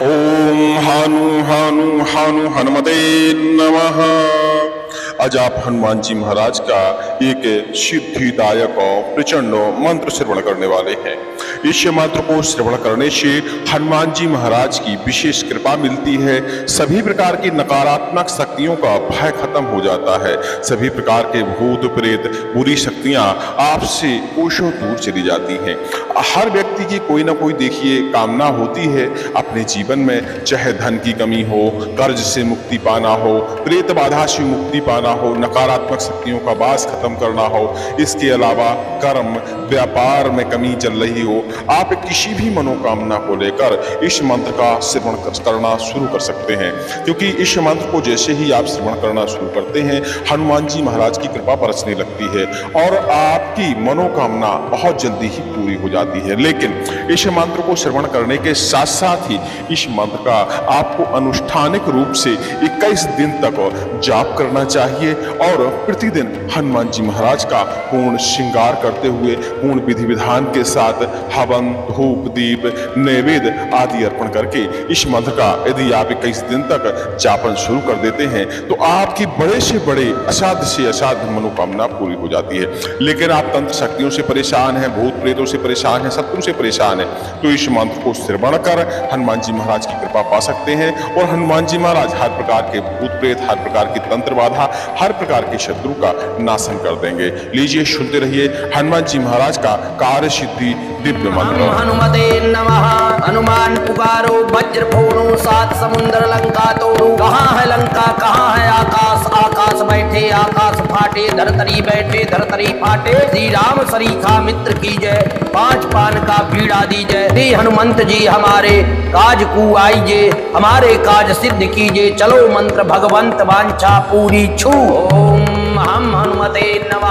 ओम हानु हानु हानु हनुमते नमः। आज आप हनुमान जी महाराज का एक सिद्धिदायक और प्रचंड मंत्र श्रवण करने वाले हैं। इस मंत्र को श्रवण करने से हनुमान जी महाराज की विशेष कृपा मिलती है। सभी प्रकार की नकारात्मक शक्तियों का भय खत्म हो जाता है। सभी प्रकार के भूत प्रेत बुरी शक्तियां आपसे कोसों दूर चली जाती हैं। हर व्यक्ति की कोई ना कोई देखिए कामना होती है अपने जीवन में, चाहे धन की कमी हो, कर्ज से मुक्ति पाना हो, प्रेत बाधा से मुक्ति पाना हो, नकारात्मक शक्तियों का वास खत्म करना हो, इसके अलावा कर्म व्यापार में कमी चल रही हो, आप किसी भी मनोकामना को लेकर इस मंत्र का श्रवण करना शुरू कर सकते हैं। क्योंकि इस मंत्र को जैसे ही आप श्रवण करना शुरू करते हैं, हनुमान जी महाराज की कृपा बरसने लगती है और आपकी मनोकामना बहुत जल्दी ही पूरी हो जाती है। लेकिन इस मंत्र को श्रवण करने के साथ साथ ही इस मंत्र का आपको अनुष्ठानिक रूप से 21 दिन तक जाप करना चाहिए और प्रतिदिन हनुमान जी महाराज का पूर्ण श्रृंगार करते हुए पूर्ण विधि विधान के साथ हवन धूप दीप नैवेद्य आदि अर्पण करके इस मंत्र का यदि आप 21 दिन तक जापन शुरू कर देते हैं तो आपकी बड़े से बड़े असाध्य से असाध्य मनोकामना पूरी हो जाती है। लेकिन आप तंत्र शक्तियों से परेशान हैं, भूत प्रेतों से परेशान हैं, शत्रु से परेशान हैं, तो इस मंत्र को श्रवण कर हनुमान जी महाराज की कृपा पा सकते हैं और हनुमान जी महाराज हर प्रकार के भूत प्रेत, हर प्रकार की तंत्र बाधा, हर प्रकार के शत्रु का नाशन कर देंगे। लीजिए सुनते रहिए हनुमान जी महाराज का कार्य सिद्धि दिव्य मंत्र। हनुमते नमः। हनुमान पुकारो वज्र फोड़ो सात समुद्र लंका तोड़ो। कहाँ है लंका कहाँ है आकाश, आकाश बैठे आकाश फाटे, धरतरी बैठे धरतरी फाटे। श्री राम सरीखा मित्र की जय, पांच पान का बीड़ा दीजय। श्री हनुमंत जी हमारे काज को आईजे, हमारे काज सिद्ध कीजिए। चलो मंत्र भगवंत वांछा पूरी छू। ओम हम हनुमते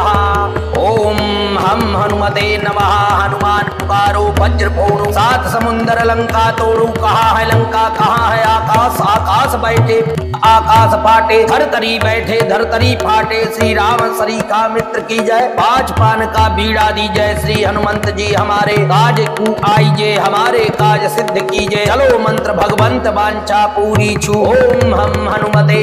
नमः। ओम हम हनुमते नमः। हनुमान पुकारो वज्र फोड़ो सात समुद्र लंका तोड़ो। कहाँ है लंका कहाँ है आकाश, आकाश बैठे आकाश फाटे, धरतरी बैठे धरतरी फाटे। श्री राम सरीखा मित्र की जय, पांच पान का बीड़ा दीजय। श्री हनुमंत जी हमारे काज को आईजे, हमारे काज सिद्ध कीजिए। चलो मंत्र भगवंत वांछा पूरी छू। ओम हम हनुमते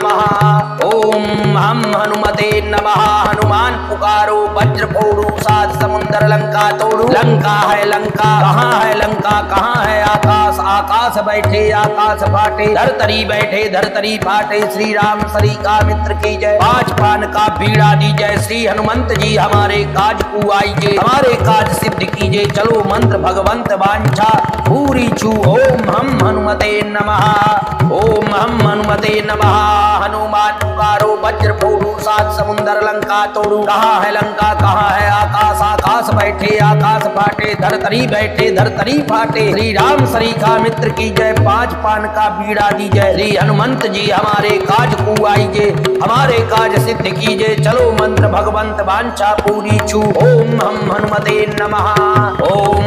नमः। ओम हम हनुमते नमः। हनुमान पुकारो वज्र फोड़ो सात समुद्र लंका तोड़ो। लंका है लंका कहाँ है लंका कहाँ है आकाश, आकाश बैठे आकाश फाटे, धरतरी बैठे धरतरी फाटे। श्री राम सरीखा मित्र की जय, पांच पान का बीड़ा दीजय। श्री हनुमंत जी हमारे काज को आईजे, हमारे काज सिद्ध कीजिए। चलो मंत्र भगवंत वांछा पूरी छू। ओम हम हनुमते नमः। ओम हम हनुमते नमः। हनुमान पुकारो वज्र फोड़ो सात समुद्र लंका तोड़ो। कहाँ है लंका कहाँ है आकाश, आकाश बैठे आकाश फाटे, धरतरी बैठे धरतरी फाटे। श्री राम सरीखा मित्र की जय, पांच पान का बीड़ा दीजय। श्री हनुमंत जी हमारे काज को आईजे, हमारे काज सिद्ध कीजिए। चलो मंत्र भगवंत वांछा पूरी छू। ओम हम हनुमते नमः। ओम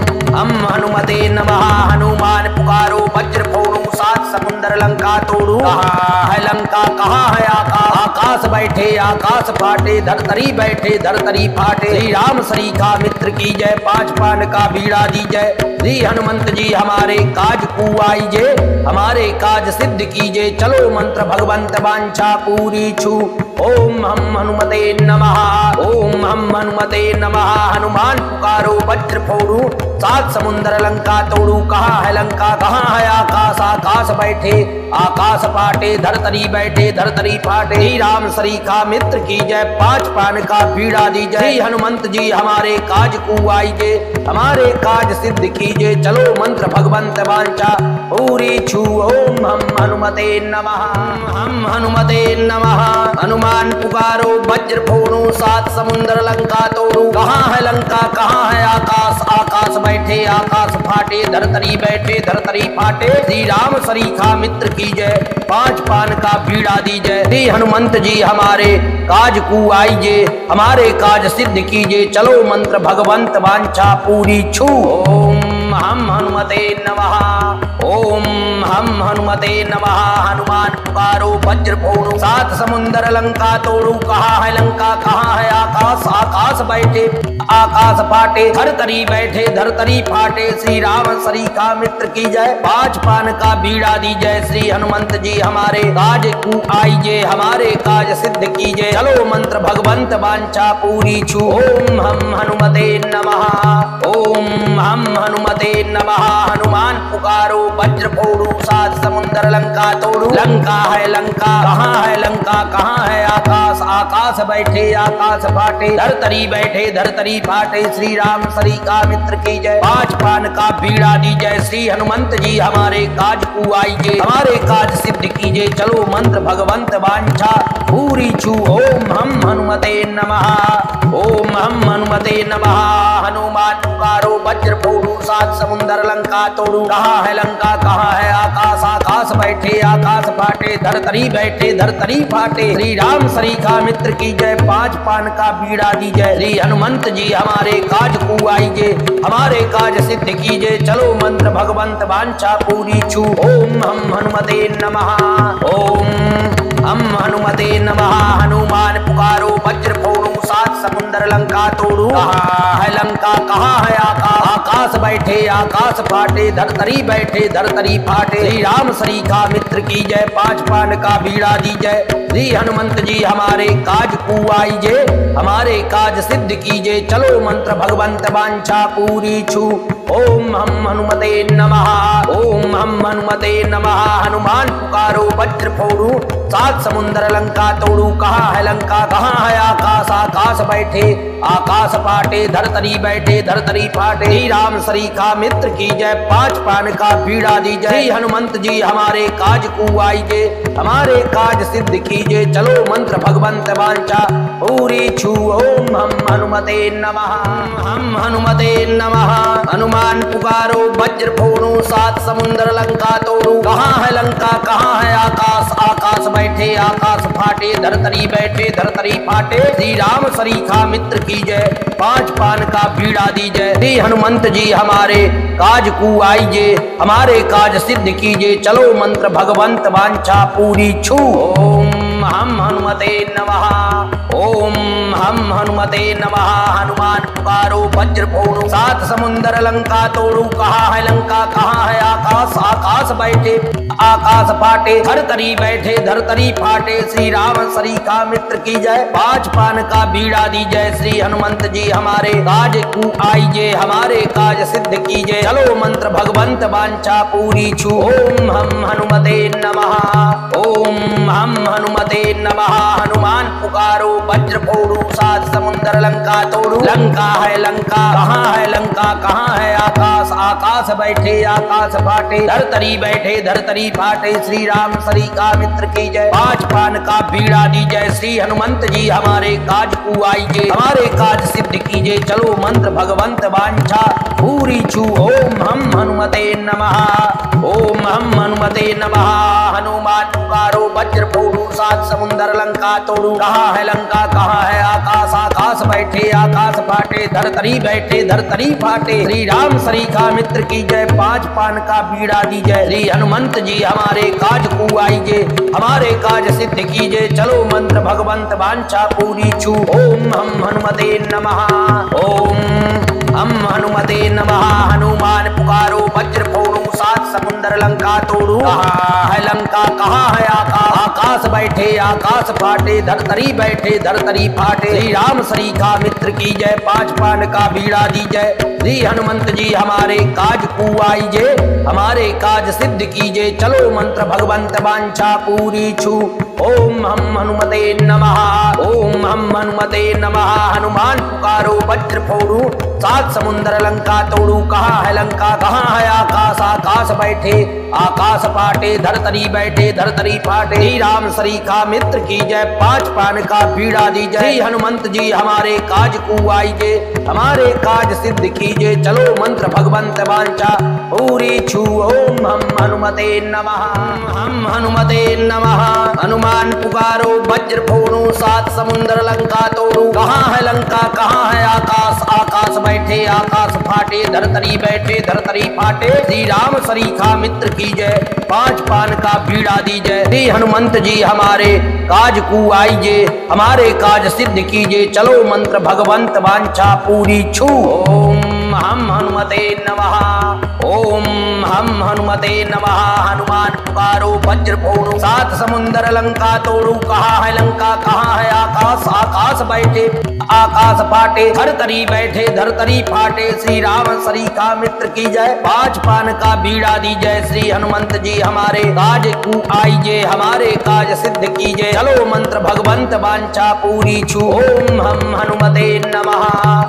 हम हनुमते नमः। हनुमान पुकारो वज्र फोड़ो सात समुद्र लंका तोड़ो। कहाँ है लंका कहाँ है आकाश, आकाश बैठे आकाश फाटे, धरतरी बैठे धरतरी फाटे। श्री राम सरीखा मित्र की जय, पांच पान का बीड़ा दीजय। श्री हनुमंत जी हमारे काज को आईजे, हमारे काज सिद्ध कीजिए। चलो मंत्र भगवंत वांछा पूरी छू। ओम हम हनुमते नमः। ओम हम हनुमते नमः। हनुमान पुकारो वज्र फोड़ो सात समुद्र लंका तोड़ो। कहाँ है लंका कहाँ है आकाश, आकाश बैठे आकाश फाटे, धरतरी बैठे धरतरी फाटे। श्री राम सरीखा मित्र की जय, पांच पान का बीड़ा दीजय। श्री हनुमंत जी हमारे काज को आईजे, हमारे काज सिद्ध कीजिए। चलो मंत्र भगवंत वांछा पूरी छू। ओम हम हनुमते नमः। हम हनुमते नमः। हनुमान पुकारो वज्र फोड़ो सात समुद्र लंका तोड़ो। कहाँ है लंका कहाँ है आकाश, आकाश बैठे आकाश फाटे, धरतरी बैठे धरतरी फाटे। श्री राम सरीखा मित्र की जय, पांच पान का बीड़ा दीजय। श्री हनुमंत जी हमारे काज को आईजे, हमारे काज सिद्ध कीजिए। चलो मंत्र भगवंत वांछा पूरी छू। ओम हम हनुमते नमः। ओम हम हनुमते नमः। हनुमान पुकारो वज्र फोड़ो सात समुंदर लंका तोड़ो। कहाँ है लंका कहाँ है आकाश, आकाश बैठे आकाश फाटे। धरतरी बैठे धरतरी फाटे। श्री राम सरीखा मित्र की जय। पाँच पान का बीड़ा दीजय। श्री हनुमंत जी हमारे काज को आईजे, हमारे काज सिद्ध कीजिए। चलो मंत्र भगवंत वांछा पूरी छू। ओम हम हनुमते नमः। ओम हम हनुमते नमः। हनुमान पुकारो वज्र फोड़ो सात समुंदर लंका तोड़ो। लंका है लंका कहाँ है लंका कहाँ है आकाश, आकाश बैठे आकाश फाटे। धरतरी बैठे धरतरी फाटे। श्री राम सरीखा मित्र की जय। पाँच पान का बीड़ा दीजय। श्री हनुमंत जी हमारे काज को आईजे, हमारे काज सिद्ध कीजिए। चलो मंत्र भगवंत वांछा पूरी छू। ओम हम हनुमते नमः। ओम हम हनुमते नमः। हनुमान पुकारो वज्र फोड़ो सात समुंदर लंका तोड़ो। कहाँ है लंका कहाँ है आकाश, आकाश बैठे आकाश फाटे। धरतरी बैठे धरतरी फाटे। श्री राम सरीखा मित्र की जय। पाँच पान का बीड़ा दीजय। श्री हनुमंत जी हमारे काज को आईजे, हमारे काज सिद्ध कीजिए। चलो मंत्र भगवंत वांछा पूरी छू। ओम हम हनुमते नमः। ओम हम हनुमते नमः। हनुमान पुकारो वज्र फोड़ो सात समुंदर लंका तोड़ो। कहाँ है लंका कहाँ है आकाश, आकाश बैठे आकाश फाटे। धरतरी बैठे धरतरी फाटे। श्री राम सरीखा मित्र की जय। पाँच पान का बीड़ा दीजय। श्री हनुमंत जी हमारे काज को आईजे, हमारे काज सिद्ध कीजिए। चलो मंत्र भगवंत वांछा पूरी छू। ओम हम हनुमते नमः। ओम हम हनुमते नमः। हनुमान पुकारो वज्र फोड़ो सात समुंदर लंका तोड़ो। कहाँ है लंका कहाँ है आकाश, आकाश बैठे आकाश फाटे। धरतरी बैठे धरतरी फाटे। श्री राम सरीखा मित्र की जय। पाँच पान का बीड़ा दीजय। श्री हनुमंत जी हमारे काज को आईजे, हमारे काज सिद्ध कीजिए। चलो मंत्र भगवंत वांछा पूरी छू। ओम हम हनुमते नमः। हम हनुमते नमः। हनुमान पुकारो वज्र फोड़ो सात समुंदर लंका तोड़ो। कहाँ है लंका कहाँ है आकाश, आकाश बैठे आकाश फाटे। धरतरी बैठे धरतरी फाटे। श्री राम सरीखा मित्र की जय। पाँच पान का बीड़ा दीजय। श्री हनुमंत जी हमारे काज को आईजे, हमारे काज सिद्ध कीजिए। चलो मंत्र भगवंत वांछा पूरी छू। ओम हम हनुमते नमः। ओम हम हनुमते नमः। हनुमान पुकारो वज्र फोड़ो सात समुंदर लंका तोड़ो। कहाँ है लंका कहाँ है आकाश, आकाश बैठे आकाश फाटे। धरतरी बैठे धरतरी फाटे। श्री राम सरीखा मित्र की जय। पाँच पान का बीड़ा दीजय। श्री हनुमंत जी हमारे काज को आईजे, हमारे काज सिद्ध कीजिए। चलो मंत्र भगवंत वांछा पूरी छू। ओम हम हनुमते नमः। ओम हम हनुमते नमः। हनुमान पुकारो वज्र फोड़ो सात समुंदर लंका तोड़ो। लंका है लंका कहाँ है लंका कहाँ है आकाश, आकाश बैठे आकाश फाटे। धरतरी बैठे धरतरी फाटे। श्री राम सरीखा मित्र की जय। पाँच पान का बीड़ा दीजय। श्री हनुमंत जी हमारे काज को आईजे, हमारे काज सिद्ध कीजिए। चलो मंत्र भगवंत वांछा पूरी छू। ओम हम हनुमते नमः। ओम हम हनुमते नमः। हनुमान पुकारो वज्र फोड़ो सात समुंदर लंका तोड़ो। कहाँ है लंका कहाँ है आकाश, आकाश बैठे आकाश फाटे। धरतरी बैठे धरतरी फाटे। श्री राम सरीखा मित्र की जय। पाँच पान का बीड़ा दीजय। श्री हनुमंत जी हमारे काज को आईजे, हमारे काज सिद्ध कीजिए। चलो मंत्र भगवंत वांछा पूरी छू। ओम हम हनुमते नमः। ओम हम हनुमते नमः। हनुमान पुकारो वज्र फोड़ो सात समुंदर लंका तोड़ो। कहाँ है लंका कहाँ है आकाश, आकाश बैठे आकाश फाटे। धरतरी बैठे धरतरी फाटे। श्री राम सरीखा मित्र की जय। पाँच पान का बीड़ा दीजय। श्री हनुमंत जी हमारे काज को आईजे, हमारे काज सिद्ध कीजिए। चलो मंत्र भगवंत वांछा पूरी छू। ओम हम हनुमते नमः। ओम हम हनुमते नमः। हनुमान पुकारो वज्र फोड़ो सात समुंदर लंका तोड़ो। कहाँ है लंका कहाँ है आकाश, आकाश बैठे आकाश फाटे। धरतरी बैठे धरतरी फाटे। श्री राम सरीखा मित्र की जय। पाँच पान का बीड़ा दीजय। श्री हनुमंत जी हमारे काज को आईजे, हमारे काज सिद्ध कीजिए, चलो मंत्र भगवंत वांछा पूरी छू। ओम हम हनुमते नमः, हम हनुमते नमः। हनुमान पुकारो वज्र फोड़ो सात समुद्र लंका तोड़ो। कहाँ है लंका कहाँ है आकाश, आकाश बैठे आकाश फाटे, धरतरी बैठे धरतरी फाटे। श्री राम सरीखा मित्र की जय, पांच पान का बीड़ा दीजय। श्री हनुमंत जी हमारे काज को आइजे, हमारे काज सिद्ध कीजिए, चलो मंत्र भगवंत वांछा पूरी छू। ओम हम हनुमते नमः, ओम हम हनुमते नमः। हनुमान पुकारो वज्र फोड़ो सात समुद्र लंका तोड़ो। कहाँ है लंका कहाँ है आकाश, आकाश बैठे आकाश फाटे, धरतरी बैठे धरतरी फाटे। श्री राम सरीखा मित्र की जय, पांच पान का बीड़ा दीजय। श्री हनुमंत जी हमारे काज को आइजे, हमारे काज सिद्ध कीजिए, चलो मंत्र भगवंत वांछा पूरी छू। ओम हम हनुमते नमः,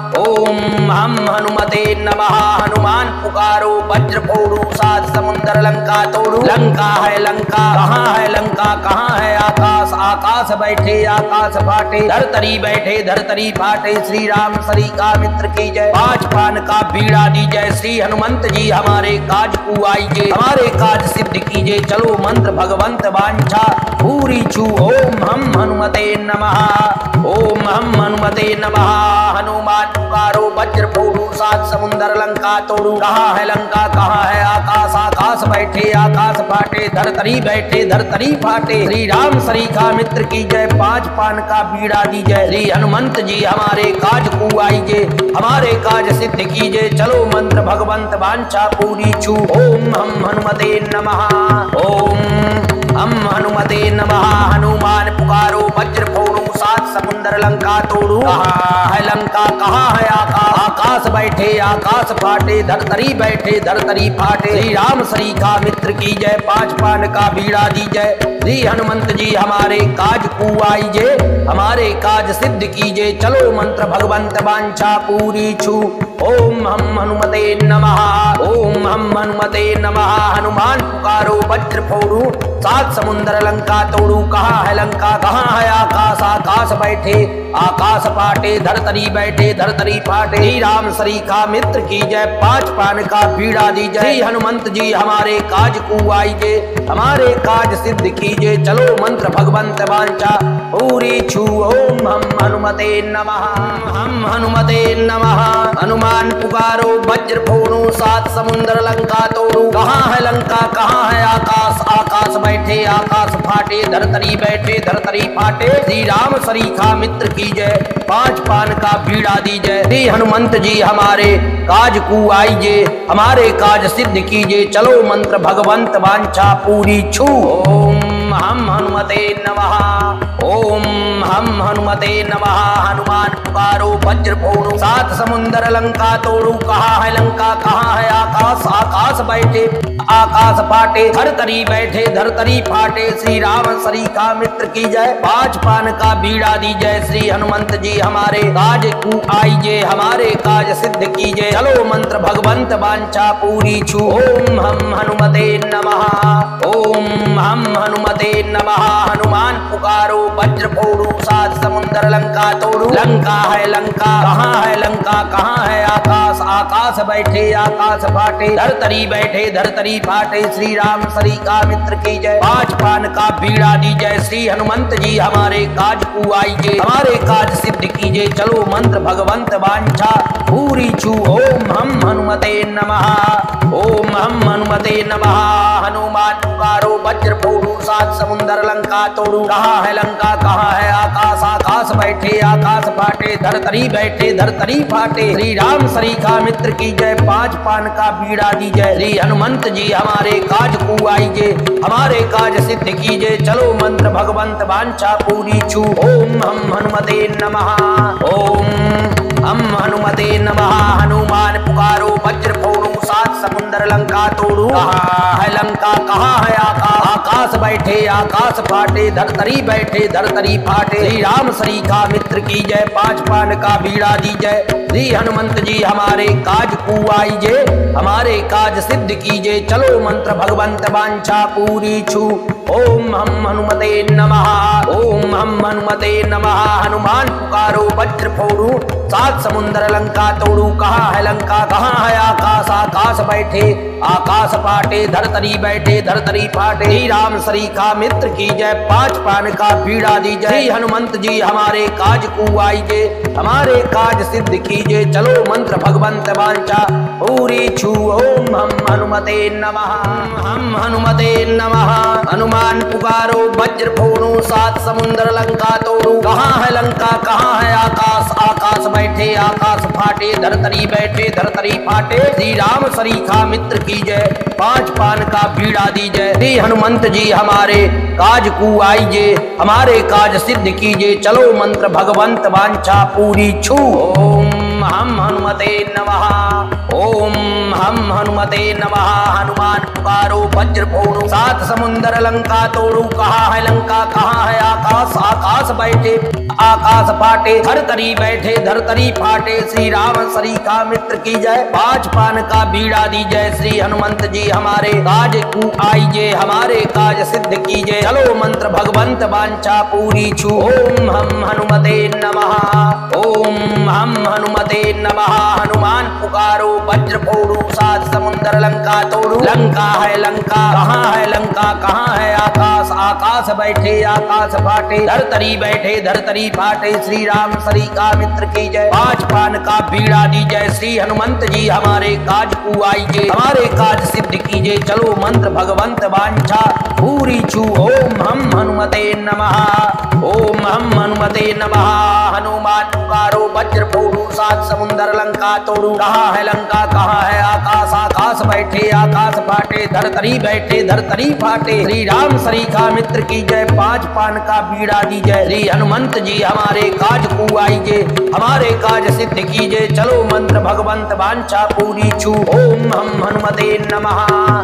ओम हम हनुमते नमः। हनुमान पुकारो वज्र फोड़ो सात समुद्र लंका तोड़ो। लंका है लंका कहाँ है लंका कहाँ है आकाश, आकाश बैठे आकाश फाटे, धरतरी बैठे धरतरी फाटे। श्री राम सरीखा मित्र की जय, पांच पान का बीड़ा दीजय। श्री हनुमंत जी हमारे काज को आइजे, हमारे काज सिद्ध कीजिए, चलो मंत्र भगवंत वांछा पूरी छू। ओम हम हनुमते नमः, ओम हम हनुमते नमः। हनुमान पुकारो वज्र फोड़ो सात समुद्र लंका तोड़ो। कहाँ है लंका कहाँ है आकाश, आकाश बैठे आकाश फाटे, धरतरी बैठे धरतरी फाटे। श्री राम सरीखा मित्र की जय, पांच पान का बीड़ा दीजय। श्री हनुमंत जी हमारे काज को आइजे, हमारे काज सिद्ध कीजिए, चलो मंत्र भगवंत वांछा पूरी छू। ओम हम हनुमते नमः, ओम हम हनुमते नमः। हनुमान पुकारो वज्र फोड़ो सात समुद्र लंका तोड़ो। कहाँ है लंका कहाँ है आकाश, आकाश बैठे आकाश फाटे, धरतरी बैठे धरतरी फाटे। श्री राम सरीखा मित्र की जय, पांच पान का बीड़ा दीजय। श्री हनुमंत जी हमारे काज को आइजे, हमारे काज सिद्ध कीजिए, चलो मंत्र भगवंत वांछा पूरी छू। ओम हम हनुमते नमः, ओम हम हनुमते नमः। हनुमान पुकारो वज्र फोड़ो सात समुद्र लंका तोड़ो। कहाँ है लंका कहाँ है आकाश, आकाश बैठे आकाश फाटे, धरतरी बैठे धरतरी फाटे। श्री राम सरीखा मित्र की जय, पांच पान का बीड़ा दीजय। श्री हनुमंत जी हमारे काज को आइजे, हमारे काज सिद्ध कीजिए, चलो मंत्र भगवंत वांछा पूरी छू। ओम हम हनुमते नमः, हम हनुमते नमः। हनुमान पुकारो वज्र फोड़ो सात समुद्र लंका तोड़ो। कहाँ है लंका कहाँ है आकाश, आकाश बैठे आकाश फाटे, धरतरी बैठे धरतरी फाटे। श्री राम सरीखा मित्र की जय, पांच पान का बीड़ा दीजय। श्री हनुमंत जी हमारे काज को आइजे, हमारे काज सिद्ध कीजिए, चलो मंत्र भगवंत वांछा पूरी छू। ओम हम हनुमते नमः, ओम हम हनुमते नमः। हनुमान पुकारो वज्र फोड़ो सात समुद्र लंका तोड़ो। कहाँ है लंका कहाँ है आकाश, आकाश बैठे आकाश फाटे, धरतरी बैठे धरतरी फाटे। श्री राम सरीखा मित्र की जय, पांच पान का बीड़ा दीजय। श्री हनुमंत जी हमारे काज को आइजे, हमारे काज सिद्ध कीजिए, चलो मंत्र भगवंत वांछा पूरी छू। ओम हम हनुमते नमः, ओम हम हनुमते नमः। हनुमान पुकारो वज्र फोड़ो सात समुद्र लंका तोड़ो। लंका है लंका कहाँ है लंका कहाँ है आकाश, आकाश बैठे आकाश फाटे, धरतरी बैठे धरतरी फाटे। श्री राम सरीखा मित्र की जय, पांच पान का बीड़ा दीजय। श्री हनुमंत जी हमारे काज को आइजे, हमारे काज सिद्ध कीजिए, चलो मंत्र भगवंत वांछा पूरी छू। ओम हम हनुमते नमः, ओम हम हनुमते नमः। हनुमान पुकारो वज्र फोड़ो सात समुद्र लंका तोड़ो। कहाँ है लंका कहाँ है आकाश, आकाश बैठे आकाश फाटे, धरतरी बैठे धरतरी फाटे। श्री राम सरीखा मित्र की जय, पांच पान का बीड़ा दीजय। श्री हनुमंत जी हमारे काज को आइजे, हमारे काज सिद्ध कीजिए, चलो मंत्र भगवंत वांछा पूरी छू। ओम हम हनुमते नमः, ओम हम हनुमते नमः। हनुमान पुकारो वज्र फोड़ो सात समुद्र लंका तोड़ो। कहाँ है लंका कहाँ है आकाश, आकाश बैठे आकाश फाटे, धरतरी बैठे धरतरी फाटे। श्री राम सरीखा मित्र की जय, पांच पान का बीड़ा दीजय। श्री हनुमंत जी हमारे काज को आइजे, हमारे काज सिद्ध कीजिए, चलो मंत्र भगवंत वांछा पूरी छू। ओम हम हनुमते नमः, ओम हम हनुमते नमः। हनुमान पुकारो वज्र फोड़ू, सात समुद्र लंका तोड़ू। कहाँ है लंका, कहाँ है आकाश, आकाश बैठे आकाश पाटे। धरतरी बैठे धरतरी पाटे। श्री राम सरीखा मित्र की जय, पांच पान का बीड़ा दीजिए। श्री हनुमंत जी हमारे काज को आइजे, हमारे काज सिद्ध कीजिए, चलो मंत्र भगवंत वांछा पूरी छू। ओम हम हनुमते नमः, हम हनुमते नमः। हनुमान पुकारो वज्र फोड़ू, सात समुद्र लंका तोड़ू। कहाँ है लंका, कहाँ है आकाश, आकाश बैठे आकाश फाटे। धरतरी बैठे धरतरी फाटे। श्री राम सरीखा मित्र की जय, पांच पान का बीड़ा दीजिए। श्री हनुमंत जी हमारे काज को आइजे, हमारे काज सिद्ध कीजिए, चलो मंत्र भगवंत वांछा पूरी छू। ओम हम हनुमते नमः, ओम हम हनुमते नमः। हनुमान पुकारो वज्र फोड़ू, सात समुद्र लंका तोड़ू। कहाँ है लंका, कहाँ है आकाश, आकाश बैठे आकाश फाटे। धरतरी बैठे धरतरी फाटे। श्री राम सरीखा मित्र की जय, पांच पान का बीड़ा दीजिए। श्री हनुमंत जी हमारे काज को आइजे, हमारे काज सिद्ध कीजिए, चलो मंत्र भगवंत वांछा पूरी छू। ओम हम हनुमते नमः, ओम हम हनुमते नमः। हनुमान पुकारो वज्र फोड़ू, सात समुद्र लंका तोड़ू। लंका है लंका, कहाँ है लंका, कहाँ है आकाश, आकाश बैठे आकाश फाटे। धरतरी बैठे धरतरी फाटे। श्री राम सरीखा मित्र की जय, पांच पान का बीड़ा दीजिए। श्री हनुमंत जी हमारे काज को आइजे, हमारे काज सिद्ध कीजिए, चलो मंत्र भगवंत वांछा पूरी छू। ओम हम हनुमते नमः, ओम हम हनुमते नमः। हनुमान पुकारो वज्र फोड़ू, सात समुद्र लंका तोड़ू। कहाँ है लंका, कहाँ है आकाश, आकाश बैठे आकाश फाटे। धरतरी बैठे धरतरी फाटे। श्री राम सरीखा मित्र की जय, पांच पान का बीड़ा दीजिए। श्री हनुमंत जी हमारे काज को आइजे, हमारे काज सिद्ध कीजिए, चलो मंत्र भगवंत वांछा पूरी छू। ओम हम हनुमते नमः,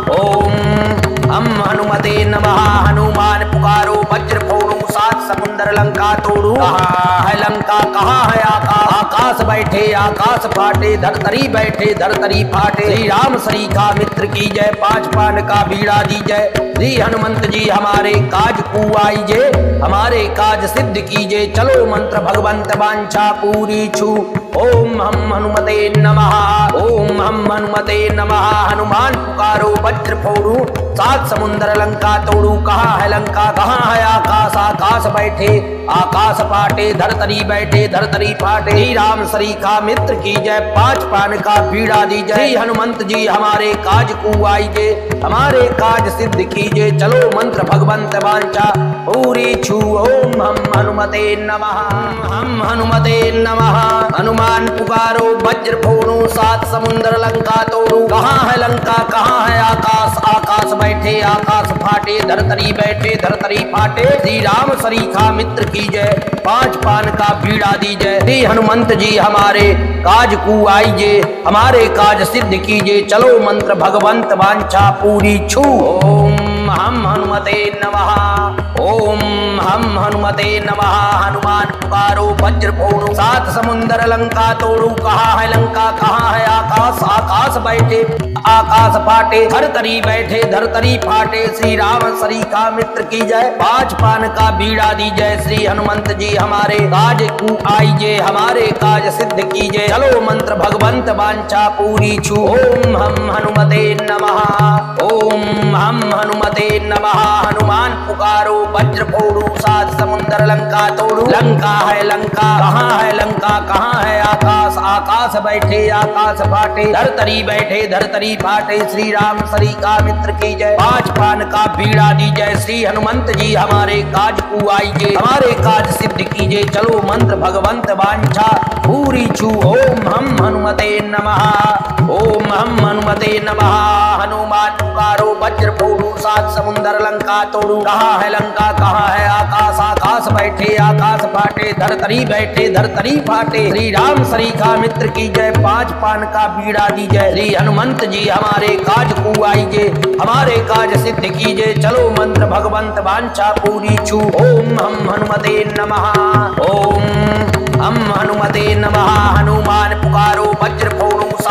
ओम हम हनुमते नमः। हनुमान पुकारो वज्र फोड़ू, सात समुद्र लंका तोड़ू। कहाँ है लंका, कहाँ है आकाश, आकाश बैठे आकाश फाटे। धरतरी बैठे धरतरी फाटे। श्री राम सरीखा मित्र की जय, पांच पान का बीड़ा दीजिए। श्री हनुमंत जी हमारे काज को आइजे, हमारे काज सिद्ध कीजिए, चलो मंत्र भगवंत वांछा पूरी छू। ओम हम हनुमते नमः, ओम हम हनुमते नमः। हनुमान पुकारो वज्र फोड़ू, सात समुद्र लंका तोड़ू। कहाँ है लंका, कहाँ है आकाश, आकाश बैठे आकाश फाटे। धरतरी बैठे धरतरी फाटे। श्री राम सरीखा मित्र की जय, पांच पान का बीड़ा दीजिए। श्री हनुमंत जी हमारे काज को आइजे, हमारे काज सिद्ध कीजिए, चलो मंत्र भगवंत वांछा पूरी छू। ओम हम हनुमते नमः, हम हनुमते नमः। हनुमान पुकारो वज्र फोड़ू, सात समुद्र लंका तोड़ू। कहाँ है लंका, कहाँ है आकाश, आकाश बैठे आकाश फाटे। धरतरी बैठे धरतरी फाटे। श्री राम सरीखा मित्र की जय, पांच पान का बीड़ा दीजिए। श्री हनुमंत जी हमारे काज को आइजे, हमारे काज सिद्ध कीजिए, चलो मंत्र भगवंत वांछा पूरी छू। ओम हम हनुमते नमः, ओम हम हनुमते नमः। हनुमान पुकारो वज्र फोड़ू, सात समुद्र लंका तोड़ू। कहाँ है लंका, कहाँ है आकाश, आकाश बैठे आकाश फाटे। धरतरी बैठे धरतरी फाटे। श्री राम सरीखा मित्र की जय, पांच पान का बीड़ा दीजिए। श्री हनुमंत जी हमारे काज को आइजे, हमारे काज सिद्ध कीजिए, चलो मंत्र भगवंत वांछा पूरी छू। ओम हम हनुमते नमः, ओम हम हनुमते नमः। हनुमान पुकारो वज्र फोड़ू, सात समुद्र लंका तोड़ू। लंका है लंका, कहाँ है लंका, कहाँ है आकाश, आकाश बैठे आकाश फाटे। धरतरी बैठे धरतरी फाटे। श्री राम सरीखा मित्र की जय, पांच पान का बीड़ा दीजिए। श्री हनुमंत जी हमारे काज को आइजे, हमारे काज सिद्ध कीजिए, चलो मंत्र भगवंत वांछा पूरी छू। ओम हम हनुमते नमः, ओम हम हनुमते नमः। हनुमान पुकारो वज्र फोड़ू, सात समुद्र लंका तोड़ू। कहाँ है लंका, कहाँ है आकाश, आकाश बैठे आकाश फाटे। धरतरी बैठे धरतरी फाटे। श्री राम सरीखा मित्र की जय, पांच पान का बीड़ा दीजिए। श्री हनुमंत जी हमारे काज को आइजे, हमारे काज सिद्ध कीजिए, चलो मंत्र भगवंत वांछा पूरी छू। ओम हम हनुमते नमः, ओम हम हनुमते नमः। हनुमान पुकारो वज्र फोड़ू,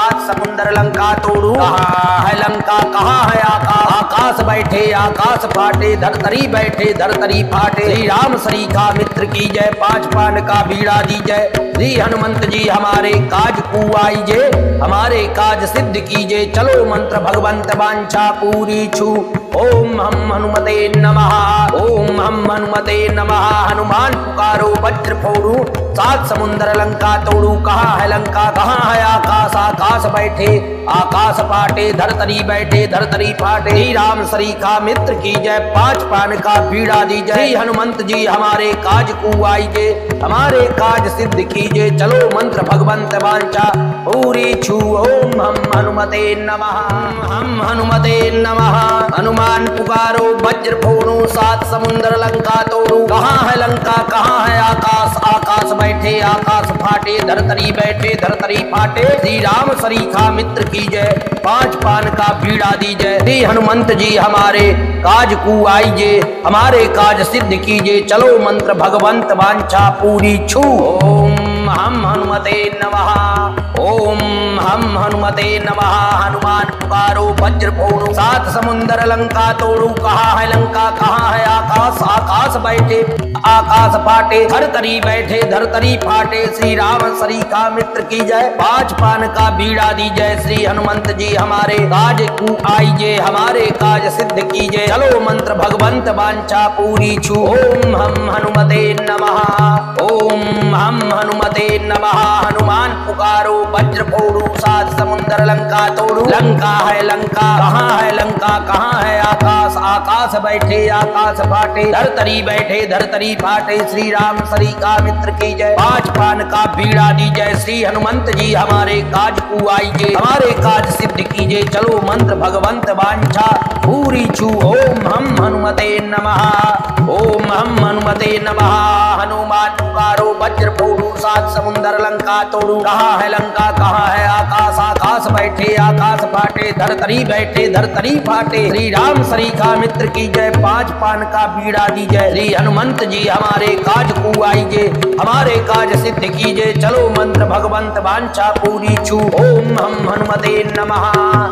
सात समुंदर लंका तोड़ू। कहाँ है लंका कहाँ है आकाश, आकाश बैठे आकाश फाटे, धरतरी बैठे धरतरी फाटे। श्री राम सरीखा मित्र की जय, पांच पान का बीड़ा दी जय। श्री हनुमंत जी हमारे काज कुआई जे, हमारे काज सिद्ध कीजे। चलो मंत्र भगवंत वांछा पूरी छू। ओम हम हनुमते नमः, ओम हम हनुमते नमः। हनुमान पुकारो वज्र फोड़ू, सात समुंदर लंका तोड़ू। कहाँ है लंका कहाँ है आकाश, आकाश बैठे आकाश फाटे, धरतरी बैठे धरतरी फाटे। श्री राम सरीखा मित्र की जय, पांच पान का बीड़ा दी जय। श्री हनुमंत जी हमारे काज कुआई जे, हमारे काज सिद्ध कीजे। चलो मंत्र भगवंत वांछा पूरी छू। ओम हम हनुमते नमः, हम हनुमते नमः। हनुमान पुकारो वज्र फोड़ू, सात समुंदर लंका तोड़ू। कहाँ है लंका कहाँ है आकाश, आकाश बैठे आकाश फाटे, धरतरी बैठे धरतरी फाटे। श्री राम सरीखा मित्र की जय, पांच पान का बीड़ा दी जय। श्री हनुमंत जी हमारे काज कुआई जे, हमारे काज सिद्ध कीजे। चलो मंत्र भगवंत वांछा पूरी छू। ओम हम हनुमते नमः, ओम हम हनुमते नमः। हनुमान पुकारो वज्र फोड़ू, सात समुंदर लंका तोड़ू। कहाँ है लंका कहाँ है आकाश, आकाश बैठे आकाश फाटे, धरतरी बैठे धरतरी फाटे। श्री राम सरीखा मित्र की जय, पांच पान का बीड़ा दी जय। श्री हनुमंत जी हमारे काज कुआई जे, हमारे काज सिद्ध कीजे। चलो मंत्र भगवंत वांछा पूरी छू। ओम हम हनुमते नमः, ओम हम हनुमते नमः। हनुमान पुकारो वज्र फोड़ू, सात समुंदर लंका तोड़ू। लंका है लंका कहाँ है लंका कहाँ है आकाश, आकाश बैठे आकाश फाटे, धरतरी बैठे धरतरी फाटे। श्री राम सरीखा मित्र की जय, पांच पान का बीड़ा दी जय। श्री हनुमंत जी हमारे काज कुआई जे, हमारे काज सिद्ध कीजे। चलो मंत्र भगवंत वांछा पूरी छू। ओम हम हनुमते नमः, ओम हम हनुमते नमः। हनुमान पुकारो वज्र फोड़ू, सात समुंदर लंका तोड़ू। कहाँ है लंका कहाँ है आकाश, आकाश बैठे आकाश फाटे, धरतरी बैठे धरतरी फाटे। श्री राम सरीखा मित्र की जय, पांच पान का बीड़ा दी जय। श्री हनुमंत जी हमारे काज कुआई जे, हमारे काज सिद्ध कीजे। चलो मंत्र भगवंत वांछा पूरी छू। ओम हम हनुमते नमः,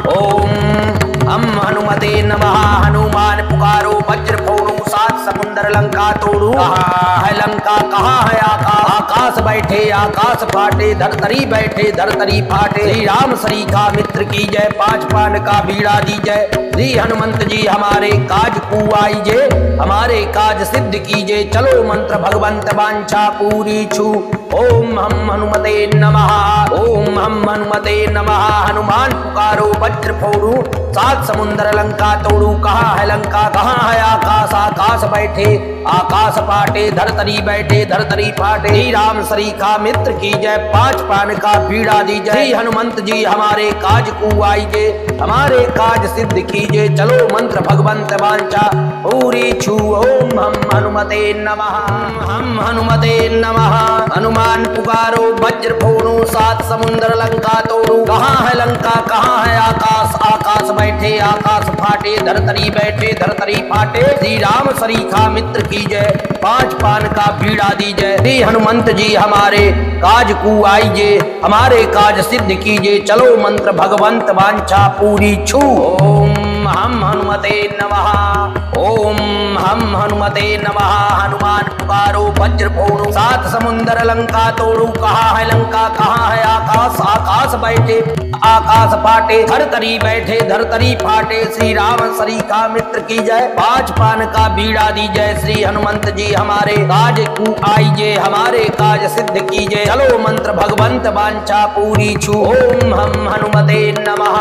ओम हम हनुमते नमः। हनुमान पुकारो वज्र फोड़ू, सात समुंदर लंका तोड़ू। कहाँ है लंका कहाँ है आकाश, आकाश बैठे आकाश फाटे, धरतरी बैठे धरतरी फाटे। श्री राम सरीखा मित्र की जय, पांच पान का बीड़ा दी जय। श्री हनुमंत जी हमारे काज कुआई जे, हमारे काज सिद्ध कीजे। चलो मंत्र भगवंत वांछा पूरी छू। ओम हम हनुमते नमः, ओम हम हनुमते नमः। हनुमान पुकारो वज्र फोड़ू, सात समुंदर लंका तोड़ू। कहाँ है लंका कहाँ है आकाश, आकाश बैठे आकाश फाटे, धरतरी बैठे धरतरी फाटे। श्री राम सरीखा मित्र की जय, पांच पान का बीड़ा दी जय। श्री हनुमंत जी हमारे काज कुआई जे, हमारे काज सिद्ध कीजे। चलो मंत्र भगवंत वांछा पूरी छू। ओम हम हनुमते नमः, हम हनुमते नमः। हनुमान पुकारो वज्र फोड़ू, सात समुंदर लंका तोड़ू। कहाँ है लंका कहाँ है आकाश, आकाश बैठे आकाश फाटे, धरतरी बैठे धरतरी फाटे। श्री राम सरीखा मित्र की जय, पांच पान का बीड़ा दी जय। श्री हनुमंत जी हमारे काज कुआई जे, हमारे काज सिद्ध कीजे। चलो मंत्र भगवंत वांछा पूरी छू। ओम हम हनुमते नमः, ओम हम हनुमते नमः। हनुमान पुकारो वज्र फोड़ू, सात समुंदर लंका तोड़ू। कहाँ है लंका कहाँ है आकाश, आकाश बैठे आकाश फाटे, धरतरी बैठे धरतरी फाटे। श्री राम सरीखा मित्र की जय, पांच पान का बीड़ा दी जय। श्री हनुमंत जी हमारे काज कुआई जे, हमारे काज सिद्ध कीजे। चलो मंत्र भगवंत वांछा पूरी छू। ओम हम हनुमते नमः,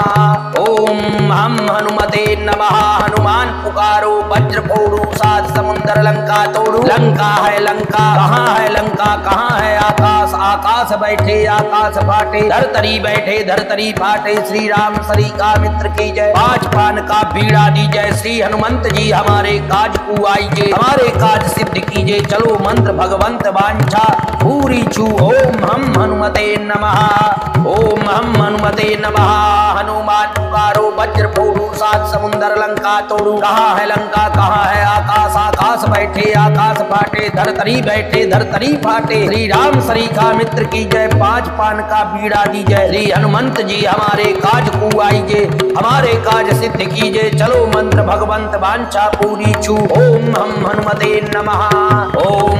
ओम हम हनुमते नमः। हनुमान पुकारो वज्र फोड़ू, सात समुंदर लंका तोड़ू। लंका है लंका कहाँ है लंका कहाँ है आकाश, आकाश बैठे आकाश फाटे, धरतरी बैठे धरतरी फाटे। श्री राम सरीखा मित्र की जय, पांच पान का बीड़ा दी जय। श्री हनुमंत जी हमारे काज कुआई जे, हमारे काज सिद्ध कीजे। चलो मंत्र भगवंत वांछा पूरी छू। ओम हम हनुमते नमः, ओम हम हनुमते नमः। हनुमान पुकारो वज्र फोड़ू सात समुंदर लंका तोड़ू। कहाँ है लंका कहाँ है आकाश, आकाश बैठे आकाश फाटे, धरतरी बैठे धरतरी फाटे। श्री राम सरीखा मित्र की जय, पांच पान का बीड़ा दीजय। श्री हनुमंत जी हमारे काज को आईजे, हमारे काज सिद्ध कीजिए। चलो मंत्र भगवंत वांछा पूरी छू। ओम हम हनुमते नमः। ओम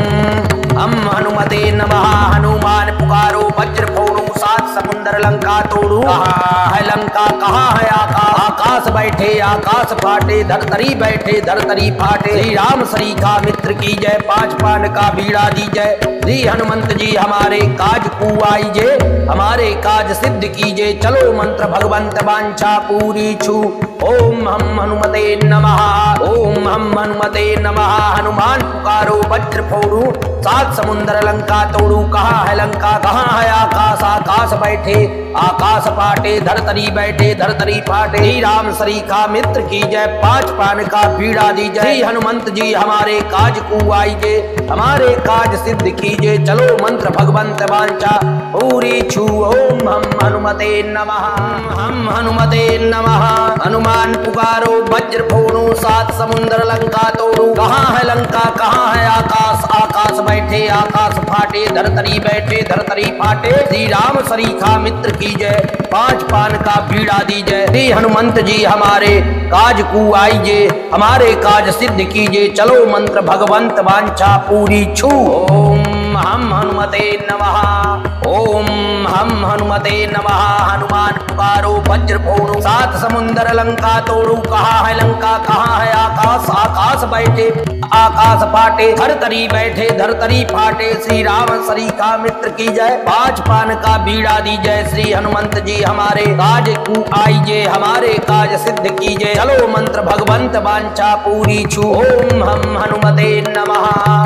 हम हनुमते नमः। हनुमान पुकारो वज्र फोड़ू सात समुंदर लंका तोड़ू। कहाँ है लंका कहाँ है आकाश, आकाश बैठे आकाश फाटे, धरतरी बैठे धरतरी फाटे। श्री राम सरीखा मित्र की जय, पांच पान का बीड़ा दीजय। श्री हनुमंत जी हमारे काज को आईजे, हमारे काज सिद्ध कीजिए। चलो मंत्र भगवंत वांछा पूरी छू। ओम हम हनुमते नमः। ओम हम हनुमते नमः। हनुमान पुकारो वज्र फोड़ू सात समुंदर लंका तोड़ू। कहाँ है लंका कहाँ है आकाश, आकाश बैठे आकाश फाटे, धरतरी बैठे धरतरी फाटे। श्री राम सरीखा मित्र की जय, पांच पान का बीड़ा दीजय। श्री हनुमंत जी हमारे काज को आईजे, हमारे काज सिद्ध कीजिए। चलो मंत्र भगवंत वांछा पूरी छू। ओम हम हनुमते नमः। हम हनुमते नमः। हनुमान पुकारो वज्र फोड़ू सात समुंदर लंका तोड़ू। कहाँ है लंका कहाँ है आकाश, आकाश बैठे आकाश फाटे, धरतरी बैठे धरतरी फाटे। श्री राम सरीखा मित्र की जय, पांच पान का बीड़ा दीजय। श्री हनुमंत जी हमारे काज को आईजे, हमारे काज सिद्ध कीजिए। चलो मंत्र भगवंत वांछा पूरी छू। ओम हम हनुमते नमः। ओम हम हनुमते नमः। हनुमान पुकारो वज्र फोड़ू सात समुंदर लंका तोड़ू। कहाँ है लंका कहाँ है आकाश, आकाश बैठे आकाश फाटे, धरतरी बैठे धरतरी फाटे। श्री राम सरीखा मित्र की जय, पांच पान का बीड़ा दीजय। श्री हनुमंत जी हमारे काज को आईजे, हमारे काज सिद्ध कीजिए। चलो मंत्र भगवंत वांछा पूरी छू। ओम हम हनुमते नमः।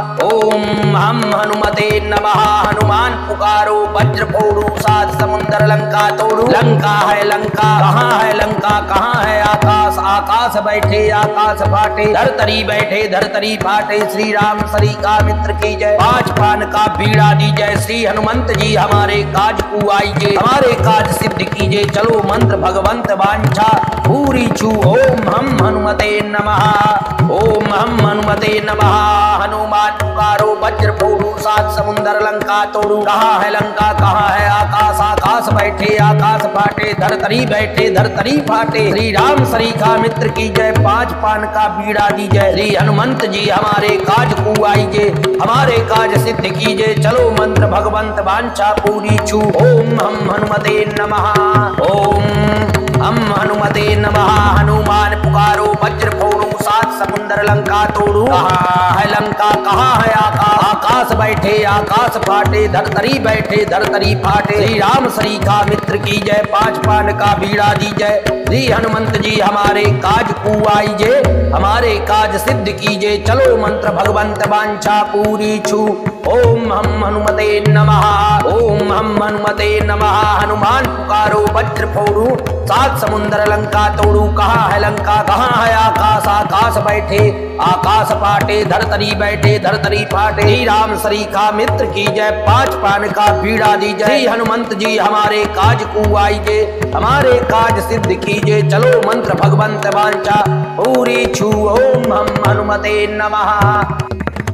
ओम हम हनुमते नमः। हनुमान पुकारो वज्र फोड़ू सात समुंदर लंका तोड़ू। लंका है लंका कहाँ है लंका कहाँ है आकाश, आकाश बैठे आकाश फाटे, धरतरी बैठे धरतरी फाटे। श्री राम सरीखा मित्र की जय, पांच पान का बीड़ा दीजय। श्री हनुमंत जी हमारे काज को आईजे, हमारे काज सिद्ध कीजिए। चलो मंत्र भगवंत वांछा पूरी छू। ओम हम हनुमते नमः। ओम हम हनुमते नमः। हनुमान पुकारो वज्र फोड़ू सात समुंदर लंका तोड़ू। कहाँ है लंका कहाँ है आकाश, आकाश बैठे आकाश फाटे, धरतरी बैठे धरतरी फाटे। श्री राम सरीखा मित्र की जय, पांच पान का बीड़ा दीजय। श्री हनुमंत जी हमारे काज को आईजे, हमारे काज सिद्ध कीजिए। चलो मंत्र भगवंत वांछा पूरी छू। ओम हम हनुमते नमः। ओम हम हनुमते नमः। हनुमान पुकारो वज्र फोड़ू सात समुंदर लंका तोड़ू। कहाँ है लंका कहाँ है आकाश, आकाश बैठे आकाश फाटे, धरतरी बैठे धरतरी फाटे। श्री राम सरीखा मित्र की जय, पांच पान का बीड़ा दीजय। श्री हनुमंत जी हमारे काज को आईजे, हमारे काज सिद्ध कीजिए। चलो मंत्र भगवंत वांछा पूरी छू। ओम हम हनुमते नमः। ओम हम हनुमते नमः। हनुमान पुकारो वज्र फोड़ू सात समुंदर लंका तोड़ू। कहाँ है लंका कहाँ है आकाश, आकाश बैठे आकाश फाटे, धरतरी बैठे धरतरी फाटे। श्री राम सरीखा मित्र की जय, पांच पान का बीड़ा दीजय। श्री हनुमंत जी हमारे काज को आईजे, हमारे काज सिद्ध कीजिए। चलो मंत्र भगवंत वांछा पूरी छू। ओम हम हनुमते नमः।